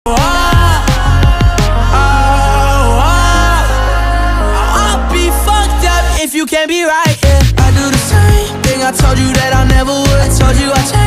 I'll be fucked up if you can't be right, yeah. I do the same thing I told you that I never would. I told you I changed.